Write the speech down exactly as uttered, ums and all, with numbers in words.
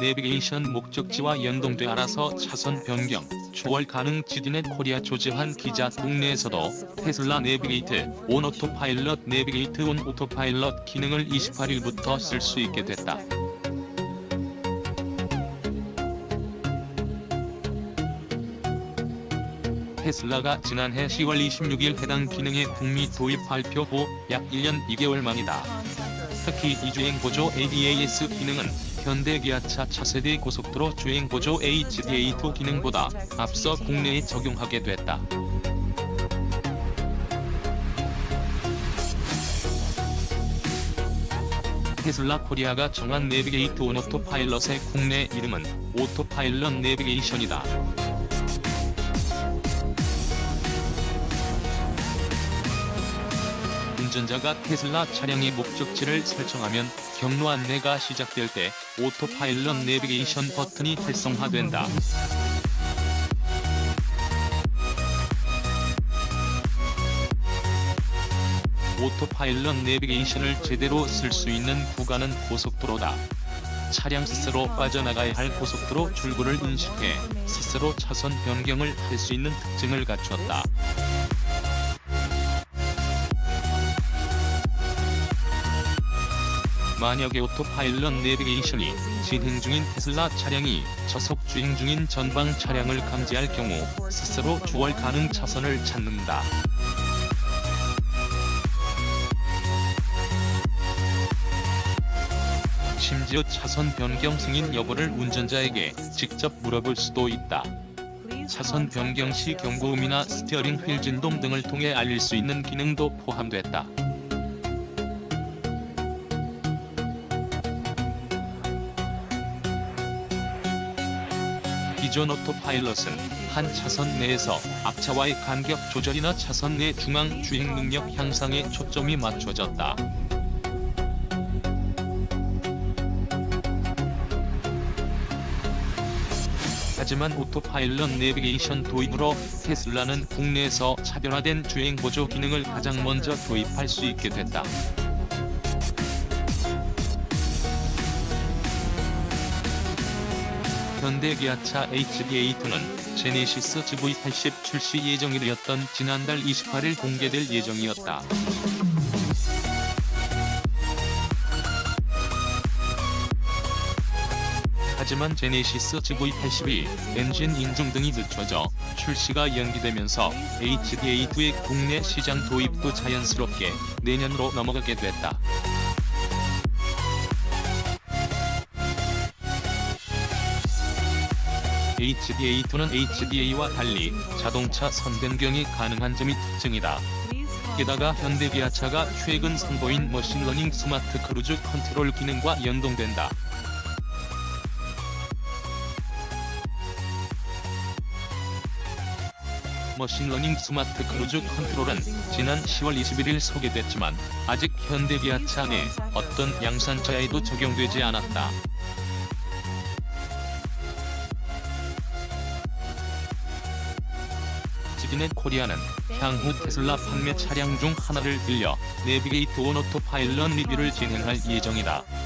내비게이션 목적지와 연동돼 알아서 차선 변경, 초월 가능. 지디넷 코리아 조재환 기자. 국내에서도 테슬라 내비게이트 온 오토파일럿 내비게이트 온 오토파일럿 기능을 이십팔 일부터 쓸 수 있게 됐다. 테슬라가 지난해 시월 이십육일 해당 기능의 북미 도입 발표 후 약 일 년 이 개월 만이다. 특히 이주행보조 에이디에이에스 기능은 현대 기아차 차세대 고속도로 주행보조 에이치디에이 투 기능보다 앞서 국내에 적용하게 됐다. 테슬라 코리아가 정한 내비게이트 온 오토파일럿의 국내 이름은 오토파일럿 내비게이션이다. 운전자가 테슬라 차량의 목적지를 설정하면 경로 안내가 시작될 때 오토파일럿 내비게이션 버튼이 활성화된다. 오토파일럿 내비게이션을 제대로 쓸 수 있는 구간은 고속도로다. 차량 스스로 빠져나가야 할 고속도로 출구를 인식해 스스로 차선 변경을 할 수 있는 특징을 갖췄다. 만약에 오토파일럿 내비게이션이 진행 중인 테슬라 차량이 저속 주행 중인 전방 차량을 감지할 경우 스스로 주월 가능 차선을 찾는다. 심지어 차선 변경 승인 여부를 운전자에게 직접 물어볼 수도 있다. 차선 변경 시 경고음이나 스티어링 휠 진동 등을 통해 알릴 수 있는 기능도 포함됐다. 기존 오토파일럿은 한 차선 내에서 앞차와의 간격 조절이나 차선 내 중앙 주행 능력 향상에 초점이 맞춰졌다. 하지만 오토파일럿 내비게이션 도입으로 테슬라는 국내에서 차별화된 주행 보조 기능을 가장 먼저 도입할 수 있게 됐다. 현대 기아차 에이치디에이 투는 제네시스 지브이 팔십 출시 예정일이었던 지난달 이십팔일 공개될 예정이었다. 하지만 제네시스 지브이 팔십이 엔진 인증 등이 늦춰져 출시가 연기되면서 에이치디에이 투의 국내 시장 도입도 자연스럽게 내년으로 넘어가게 됐다. 에이치디에이 투는 에이치디에이와 달리 자동차 선 변경이 가능한 점이 특징이다. 게다가 현대 기아차가 최근 선보인 머신러닝 스마트 크루즈 컨트롤 기능과 연동된다. 머신러닝 스마트 크루즈 컨트롤은 지난 시월 이십일일 소개됐지만 아직 현대 기아차 내 어떤 양산차에도 적용되지 않았다. 지디넷 코리아는 향후 테슬라 판매 차량 중 하나를 빌려 내비게이트 온 오토파일럿 리뷰를 진행할 예정이다.